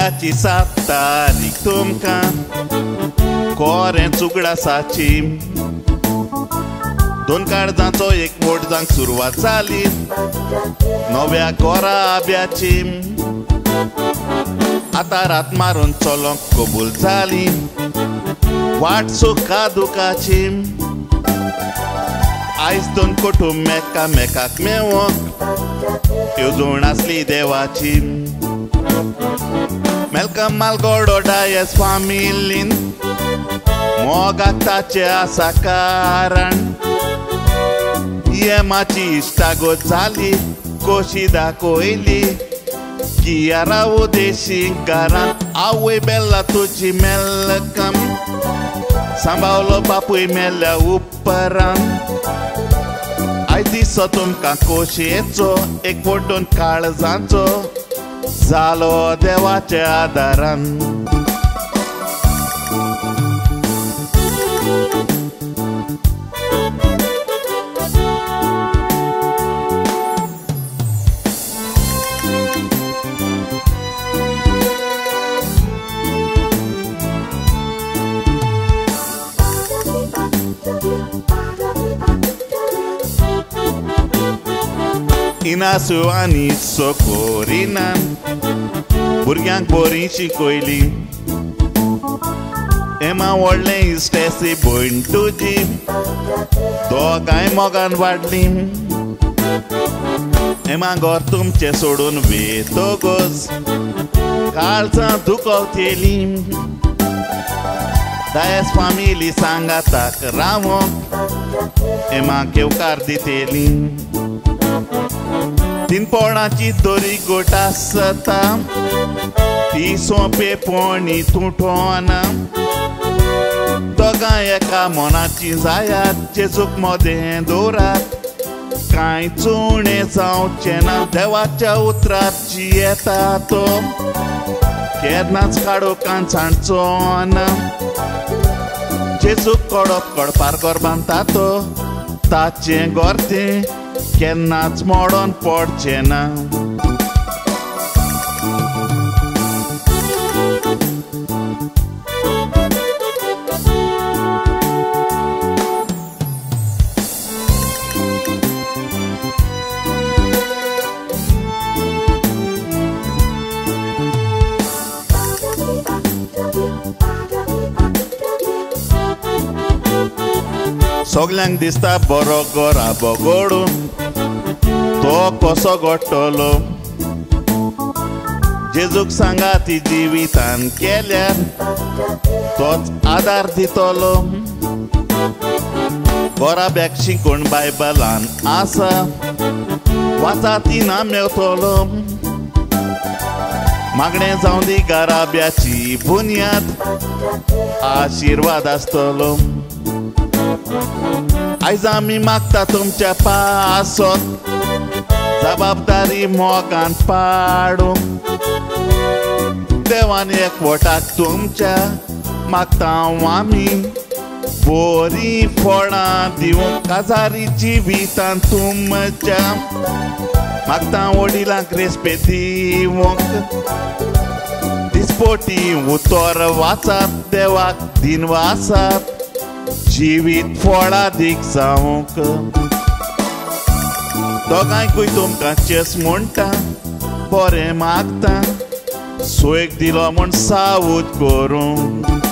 मेयाची 7 तारीख तुमकां कोरें चुगडासाची 2 काळजांचो एक वोट जांक सुरवात जाली नव्या गोरा आब्याची आतां रात मारून चलोंक कबूल जाली वाट सुखा दुखाची आयज 2 कुटुंब मेकाक मेवोंक येवजण आसली देवाची मेलकम मालगोडो डायस फामिलीन मोगाक ताचे आसा कारण येमाची इश्टागत जाली कोशी दाखयली कियारा उदेशीक घरांत आवय बेल्ला तुजी मेलकम सांबावलो बापूय मेल्ल्या उपरांत आयज दिसो तुमकां खोशयेचो एक व्हडून काळजांचो जालो देवाच्या आदारान इनासू आनी सोकोरिनान भुरग्यांक बरी शिकयली एमा व्हडलें इश्टेसी भयण तुजी दोगांय मोगान वाडली एमा घर तुमचें सोडून वेतोगोस काळजां दुखोवतेली डायस फामिली सांगाताक रावोंक एमा केवकार दितेली 3 पोळांची दोरी गोट आसता ती सोंपे पोणी तुटोन दोगांय एका मोनाची जायात जेजूक मोदें दवरात कांय चुणें जावचें ना देवाच्या उतरार जी येता तो केन्नाच काडो कांचाणचोन जेजूक कडपार गोर बांदता तो ताचें गोर तें केन्नाच मोडोन पडचें ना सगल्यांक दिसता बरो गोरा बोगोडू तो कसो घडटलो जेजूक सांगाती जिवितान केल्यार तोच आदार दितलो गोराब्याक शिकून बायबलान आसा वाचा ती ना मेवतलो मागणें जावं दी गोराब्याची बुन्याद आशिर्वाद आसतलो आयज आमी मागता तुमच्या पासत जबाबदारी मोगान पाडू देवान एकवटाक तुमच्या मागता आमी बरी फळां दिवंक काजारी जिवितान तुमच्या मागता वडिलांक रेस्पेद दिवंक दिसपोटी उतर वाचात देवाक दिनवासात जिवीत फळां दीक जावंक दोगांयकूय तुमकां चेस म्हणटा बरें मागता सोयेक दिलो म्हूण सावूत करूंक